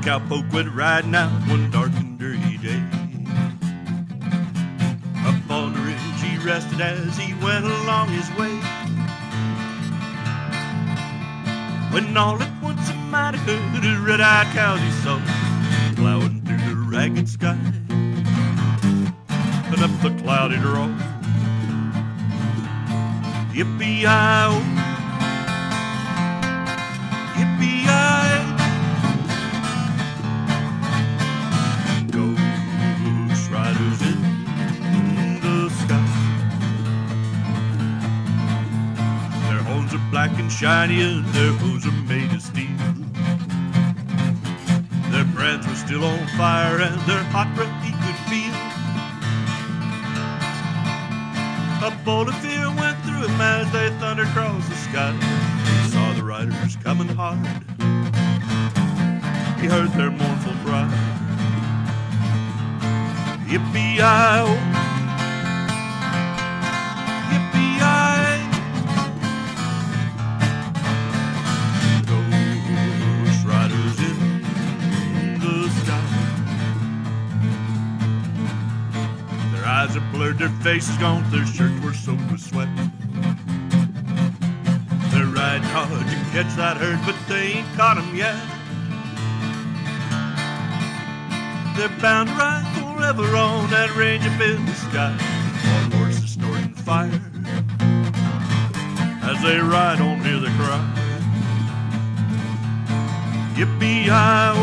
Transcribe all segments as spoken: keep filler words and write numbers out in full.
cowpoke went riding out one dark and dirty day. Up on the ridge he rested as he went along his way, when all at once a mighty herd of red-eyed cows he saw plowing through the ragged sky and up the cloudy draw. Yippee-yi-oh, yippee-yi, ghost riders in the sky. Their horns are black and shiny and their hooves are made of steel. Their brands were still on fire and their hot breath he could feel. A bolt of fear went through him as they thundered across the sky. He saw the riders coming hard. He heard their mournful cry. Yippee-yi-oh, yippee-yi, ghost riders in the sky. Their eyes are blurred, their faces gaunt, their shirts were soaked with sweat. They're riding hard to catch that herd, but they ain't caught 'em yet. They're bound to ride forever on that range up in the sky, on horses snorting fire as they ride on near the cry. Yippee-yi-oh,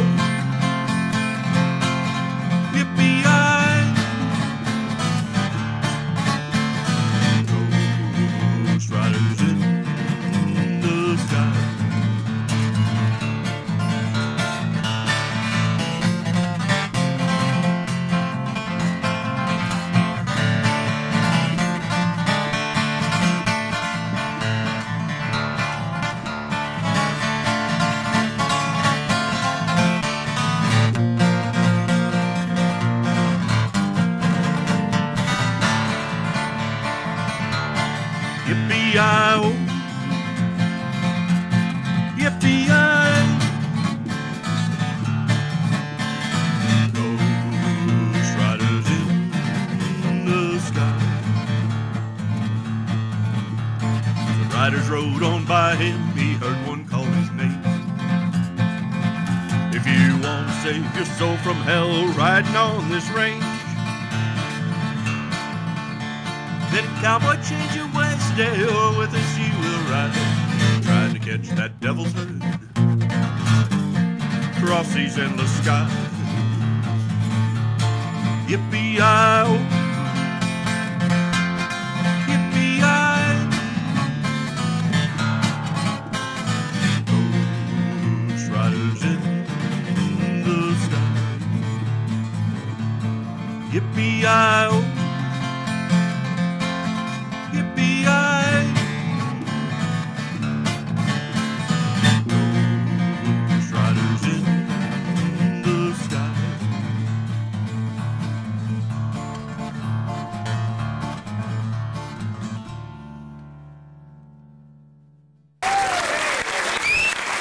yippee-yi, ghost riders in the sky. Yippee-yi-oh, yippee-yi, ghost riders in the sky. The riders rode on by him, he heard one call his name. If you want to save your soul from hell riding on this range, then cowboy, change your ways today, or with us you will ride, trying to catch that devil's herd across these endless skies. Yippee-yi-oh, yippee-yi, ghost riders in the sky. Yippee-yi-oh,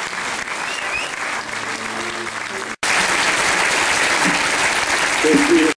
Thank you.